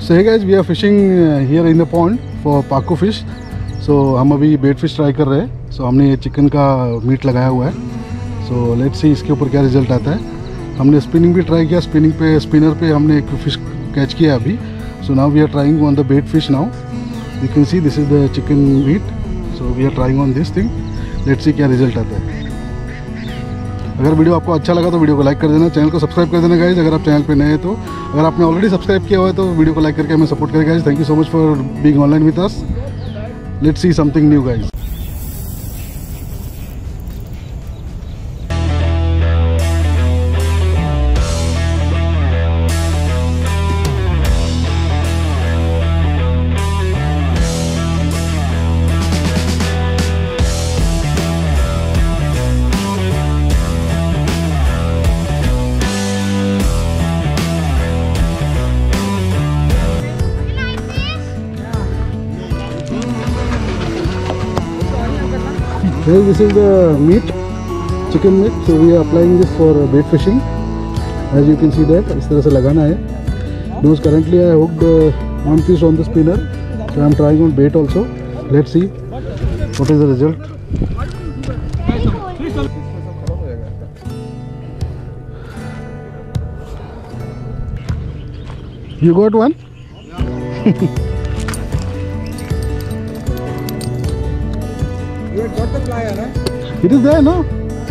So hey guys, we are fishing here in the pond for Paco fish. So हम अभी बेट fish try कर रहे हैं. So हमने ये चिकन का मीट लगाया हुआ है. So let's see इसके ऊपर क्या रिजल्ट आता है. हमने स्पिनिंग भी ट्राई किया. स्पिनर पे हमने एक फिश कैच किया अभी. So now we are trying on the bait fish now. You can see this is the chicken meat. So we are trying on this thing. Let's see क्या result आता है. अगर video आपको अच्छा लगा तो वीडियो को लाइक कर देना, चैनल को सब्सक्राइब कर देना गाइज. अगर आप चैनल पे नए हैं तो, अगर आपने ऑलरेडी सब्सक्राइब किया हुआ है तो वीडियो को लाइक करके हमें सपोर्ट करें guys. Thank you so much for being online with us. Let's see something new guys. Well, this is the meat, chicken meat. So we are applying this for bait fishing. As you can see that, इस तरह से लगाना है. Because currently I hooked one fish on the spinner. So I am trying on bait also. Let's see what is the result. You got one? You got the flyer, huh? It is there, no?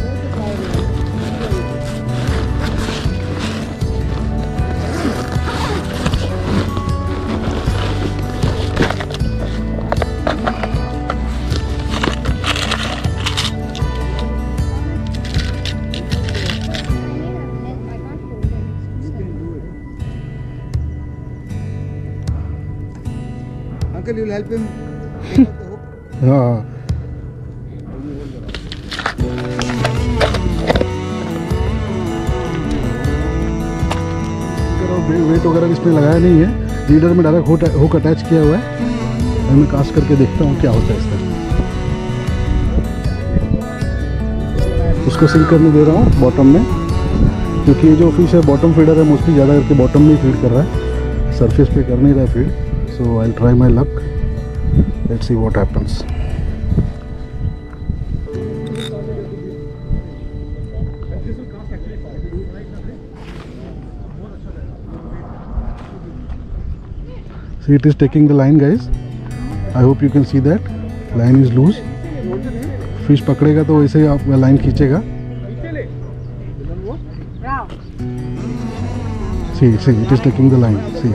Uncle, you'll help him take off the hook? Yeah. Weight वगैरह इसमें लगाया नहीं है. Leader में direct hook attach किया हुआ है. मैं कास्ट करके देखता हूँ क्या होता है इस तरह. उसको सिंक करने दे रहा हूँ बॉटम में, क्योंकि ये जो फिश है बॉटम फीडर है. मोस्टली ज़्यादा करके बॉटम में फीड कर रहा है, सरफेस पे कर नहीं रहा है feed. So I try my luck. Let's see what happens. See, it is taking the line guys. I hope you can see that line is loose. Fish पकड़ेगा तो वैसे ही आप लाइन खींचेगा. See, it is taking the line. See.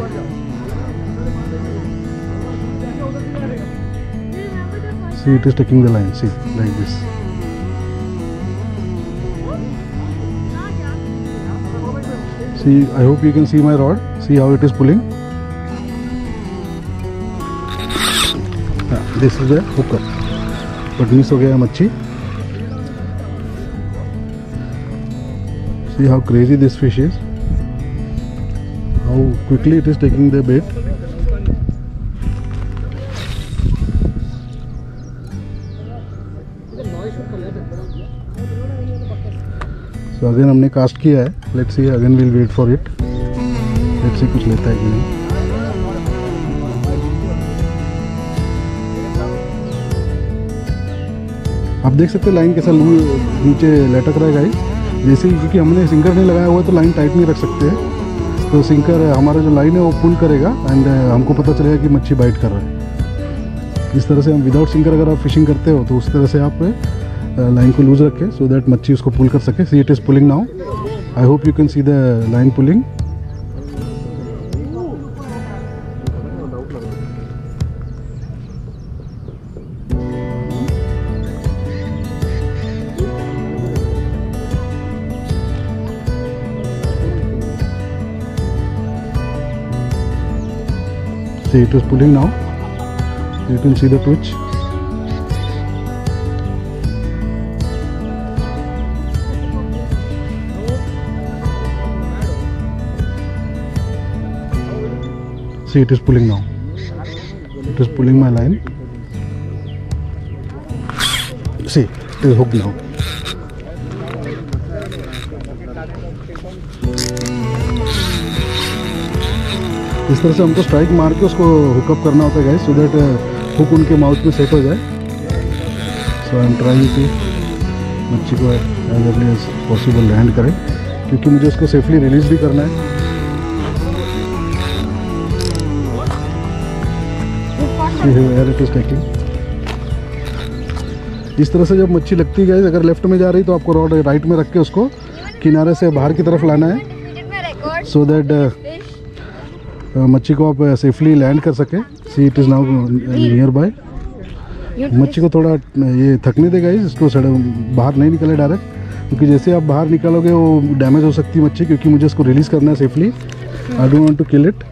See, it is taking the line. See, like this. See, I hope you can see my rod. See how it is pulling. This is a hooker, but miss हो गया मच्छी. See how crazy this fish is. How quickly it is taking the bait. So again हमने cast किया है. Let's see again we'll wait for it. Let's see कुछ लेता है कि नहीं. आप देख सकते हैं लाइन कैसा नीचे लटक रहा है गाइस. जैसे क्योंकि हमने सिंकर नहीं लगाया हुआ तो लाइन टाइट नहीं रख सकते हैं. तो सिंकर हमारा जो लाइन है वो पुल करेगा एंड हमको पता चलेगा कि मच्छी बाइट कर रहा है. इस तरह से हम विदाउट सिंकर अगर आप फिशिंग करते हो तो उस तरह से आप लाइन को लूज रखें सो दैट मच्छी उसको पुल कर सके. See it is pulling now. I hope you can see the line pulling. See, it is pulling now. You can see the twitch. See, it is pulling now. It is pulling my line. See, it is hooked now. इस तरह से हमको strike मार के उसको hookup करना होता है गाइस, सो दैट हुक उनके माउथ में सेट हो जाए। So I am trying to मच्छी को as early as possible land करें, क्योंकि मुझे उसको सेफली रिलीज भी करना है। Here it is taking। इस तरह से जब मच्छी लगती है गाइस, अगर लेफ्ट में जा रही तो आपको रॉड राइट में रख के उसको किनारे से बाहर की तरफ लाना है, सो दैट मच्छी को आप सेफली लैंड कर सके। See it is now nearby. मच्छी को थोड़ा ये थकने देगा गाइस, इसको बाहर नहीं निकले डायरेक्ट, क्योंकि जैसे आप बाहर निकालोगे वो डैमेज हो सकती है मच्छी, क्योंकि मुझे इसको रिलीज़ करना है safely. I don't want to kill it,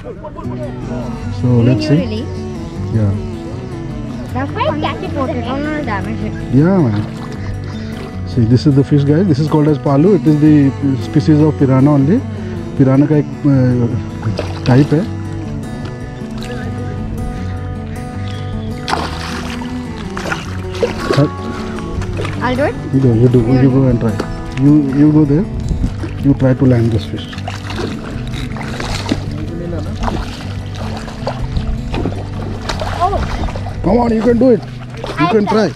so let's see. Yeah. That's why I catch it water, I don't want to damage it. Yeah, man. See, this is the fish, guys. This is called as palu. It is the species of piranha only. Piranha का एक type है। I'll do it. You go and try. You go there. You try to land this fish. Come on, you can do it. You can try.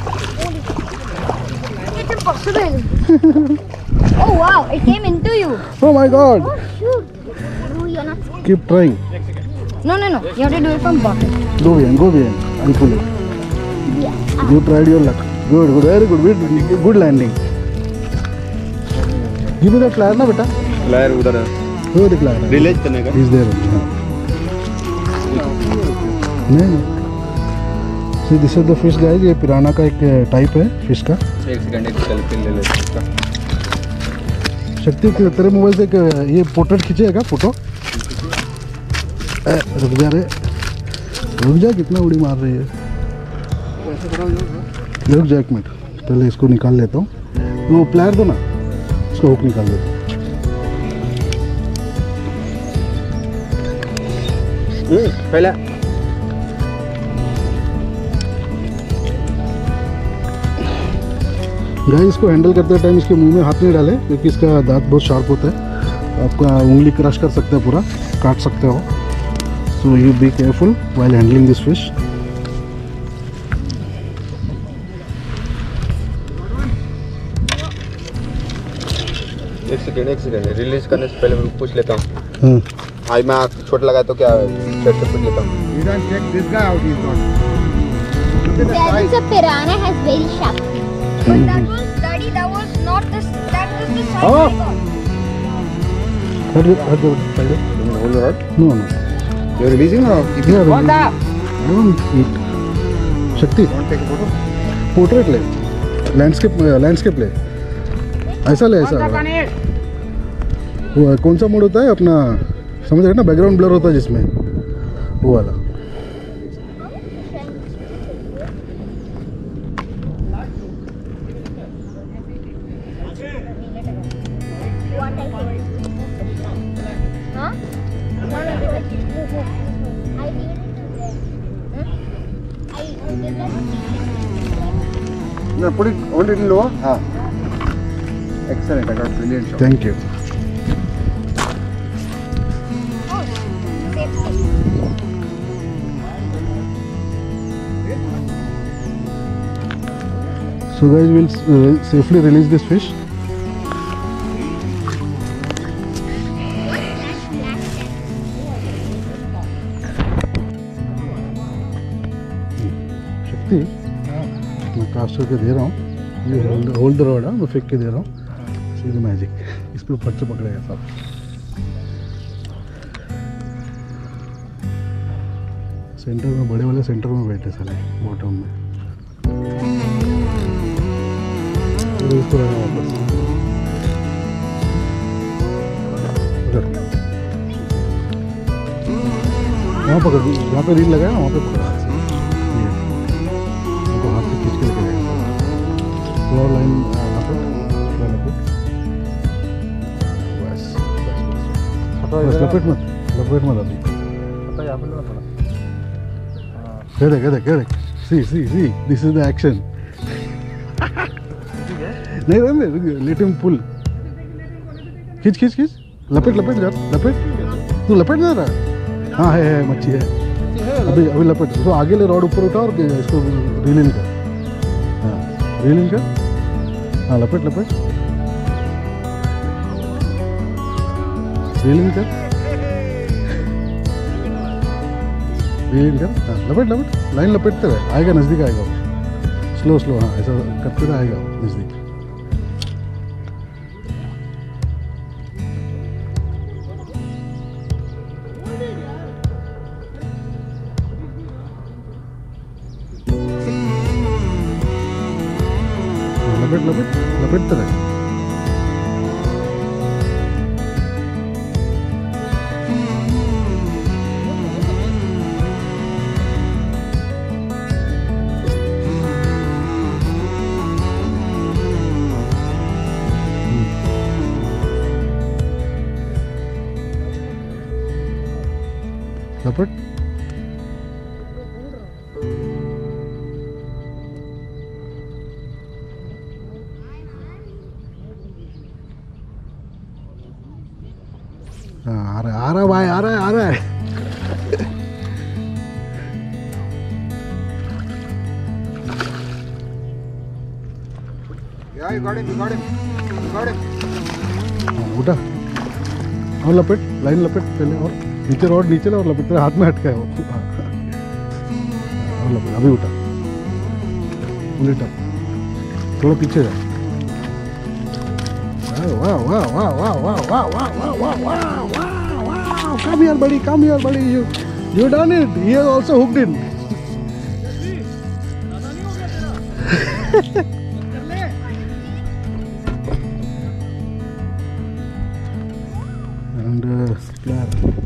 It's impossible. Oh wow, it came into you. Oh my God. Oh shoot. Oh, you're not. Keep trying. No. You have to do it from bottom. Go behind. I'll pull it. Yeah. You tried your luck. Good. Very good. Good landing. Give me that flyer ना बेटा. Flyer उधर है, वो दिख रहा है. Release करने का। He's there. नहीं. See, this is the fish, guys. ये पिराना का एक टाइप है फिश का। एक सेकंड, एक सेल्फी ले लेते हैं इसका। शक्ति तेरे मोबाइल से एक ये पोर्ट्रेट खींचेगा फोटो। रुक जा रे, रुक जा, कितना उड़ी मार रही है। रुक जा एक मिनट, पहले इसको निकाल लेता हूँ। वो प्लेयर दो ना, इसको हुक निकाल देता हूँ। पहले गाइस, इसको हैंडल करते टाइम इसके मुंह में हाथ नहीं डाले, क्योंकि इसका दांत बहुत शार्प होता है। आपका उंगली क्रश कर सकते हैं, पूरा काट सकते हो। So you be careful while handling this fish. एक सेकंड रिलीज करने से पहले मैं पूछ लेता हूँ। हाँ, आज मैं आँख छोटा लगाया तो क्या चेक से पूछ लेता हूँ। You don't check this guy out, he's not. Look at the There size. is a piranha has very sharp teeth. But that was daddy. That was not the. That was the size Oh. I got. Hold the rod. No. You're releasing or keeping? Yeah, I don't eat. शक्ति, Want to take a photo? Portrait ले, landscape ले, ऐसा ले, ऐसा। वो कौन सा mode होता है अपना, समझ रहे ना, बैकग्राउंड ब्लर होता है जिसमें, वो वाला। What I think. Huh? No. I did it to there. I did that. No, put it, hold it in lower. हाँ. Excellent, I got brilliant shot. Thank you. Oh, safety. So guys, we'll safely release this fish. शक्ति, मैं cast करके दे रहा हूँ। ये hold the rod, मैं फेंक के दे रहा हूँ। सी द मैजिक, इसको फट से पकड़ेगा सब। सेंटर में, बड़े वाले सेंटर में बैठे साले, बॉटम में। इसको लगा वापस। वहाँ पकड़, जहाँ पे रील लगाया वहाँ पे पकड़ा। ये तो हाथ से खींच के लेके जाएगा। थोड़ा लाइन बस लपेट मत अभी। कह दे। See this is the action. नहीं, लेट हिम पुल। खींच लपेट जा, लपेट। तू लपेट ना रहा। हाँ है मच्छी है। अभी अभी लपेट उसको आगे ले, रॉड ऊपर उठा और इसको रील इन कर। हाँ रील इन कर। हाँ लपेट लपेट रील इन कर, रील इन कर। हाँ लपेट लपेट, लाइन लपेटते रहे, आएगा नज़दीक आएगा वो। स्लो स्लो, हाँ ऐसा करते रहे आएगा नज़दीक। लपेट लपेट लपेटते रहे। लपेट। हाँ आ रहा भाई, आ रहा है। Yeah, you got him. हाँ, उठा और लपेट, लाइन लपेट पहले, और नीचे रॉड नीचे ला और लपेट, तेरे हाथ में अटका है वो। हाँ, और लपेट, अभी उठा, उल्टा, थोड़ा पीछे जा। वाह वाह वाह वाह वाह वाह वाह वाह वाह वाह वाह वाह, come here buddy, you done it, he has also hooked in. And player.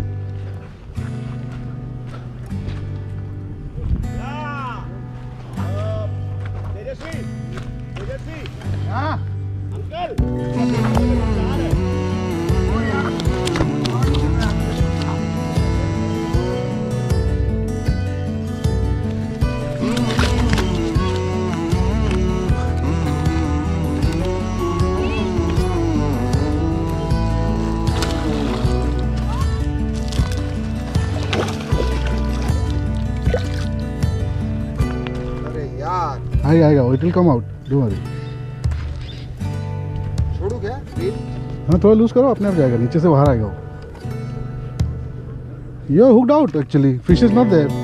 आएगा, it will come out, don't worry. छोड़ू क्या? हाँ थोड़ा लूज करो, अपने आप जाएगा, नीचे से बाहर आएगा वो। You are hooked out actually, fish is not there.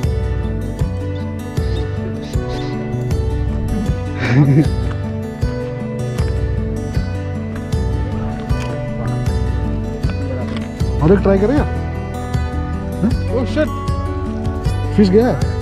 और एक ट्राई करेगा? ओह शिट, फिश गया है।